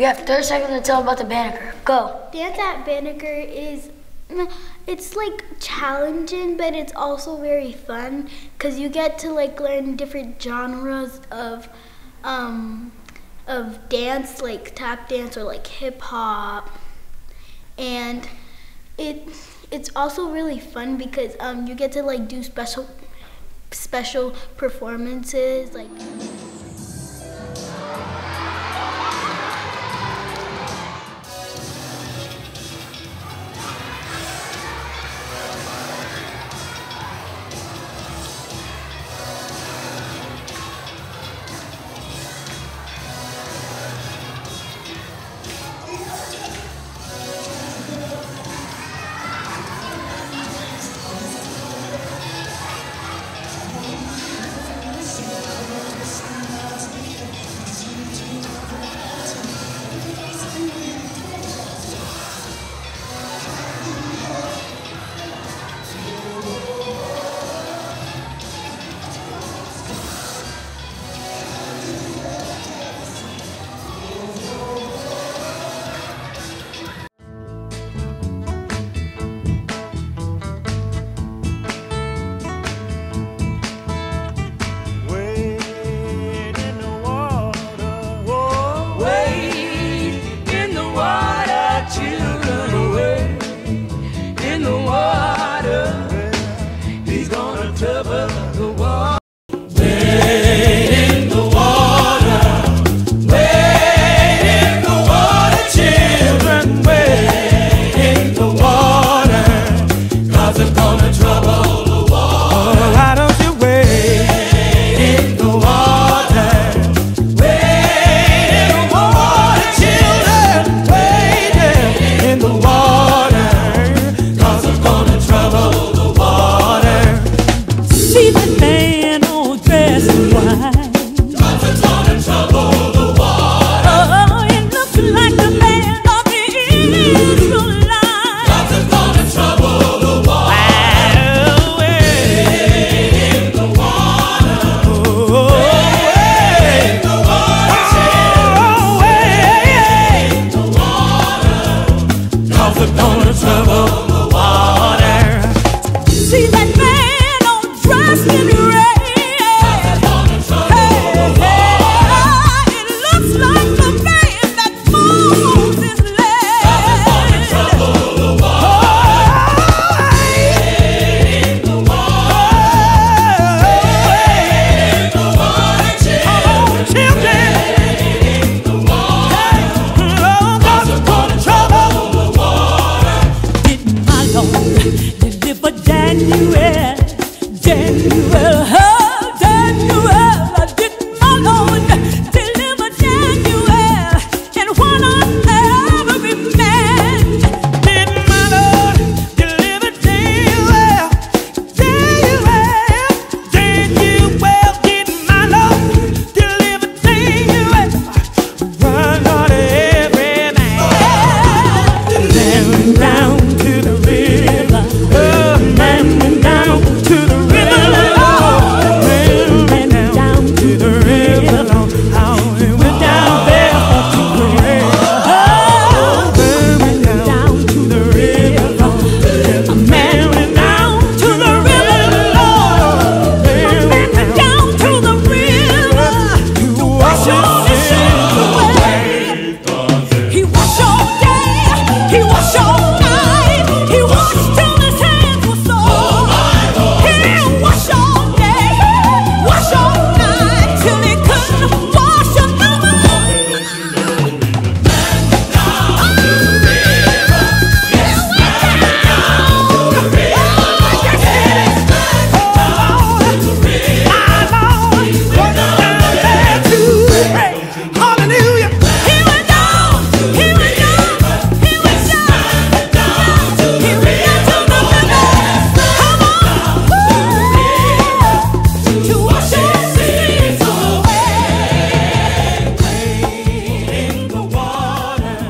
We have 30 seconds to tell about the Banneker. Go. Dance at Banneker it's like challenging, but it's also very fun because you get to like learn different genres of dance, like tap dance or like hip hop, and it's also really fun because you get to like do special performances like.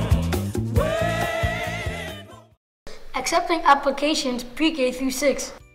Accepting applications pre-K through 6.